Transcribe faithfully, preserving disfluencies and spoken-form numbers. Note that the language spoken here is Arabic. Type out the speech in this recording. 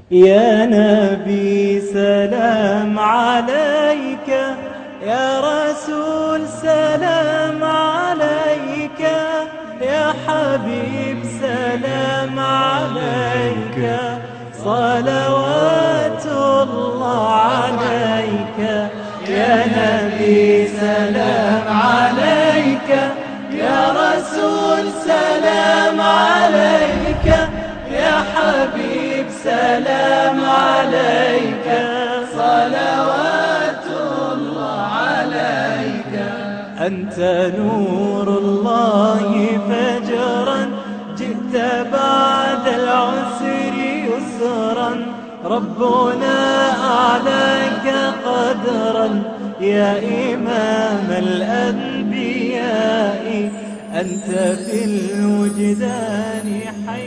يا نبي سلام عليك، يا رسول سلام عليك، يا حبيب سلام عليك، صلوات الله عليك. يا نبي سلام عليك، يا رسول سلام عليك، يا حبيب سلام عليك، صلوات الله عليك. أنت نور الله فجرا، جئت بعد العسر يسرا، ربنا أعلاك قدرا، يا إمام الأنبياء. أنت في الوجدان حي